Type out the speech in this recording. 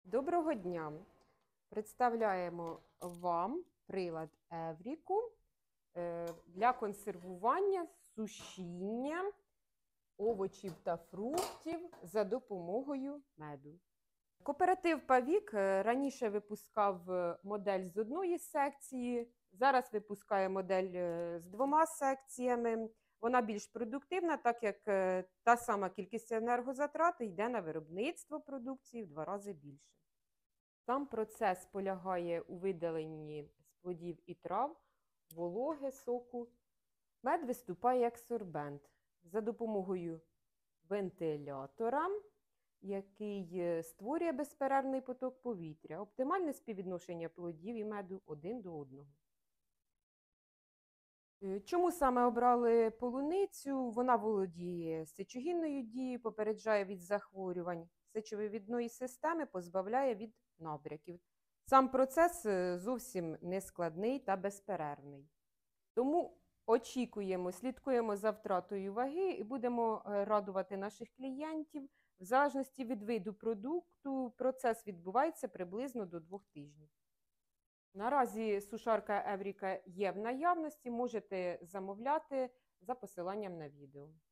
Доброго дня! Представляємо вам прилад Евріку для консервування, сушіння овочів та фруктів за допомогою меду. Кооператив Павік раніше випускав модель з одної секції, зараз випускає модель з 2 секціями. Вона більш продуктивна, так як та сама кількість енергозатрат йде на виробництво продукції в 2 рази більше. Сам процес полягає у видаленні з плодів і трав, вологи, соку. Мед виступає як сорбент за допомогою вентилятора, який створює безперервний поток повітря, оптимальне співвідношення плодів і меду один до одного. Чому саме обрали полуницю? Вона володіє сечогінною дією, попереджає від захворювань сечовивідної системи, позбавляє від набряків. Сам процес зовсім не складний та безперервний. Тому очікуємо, слідкуємо за втратою ваги і будемо радувати наших клієнтів. В залежності від виду продукту процес відбувається приблизно до 2 тижнів. Наразі сушарка Евріка є в наявності, можете замовляти за посиланням на відео.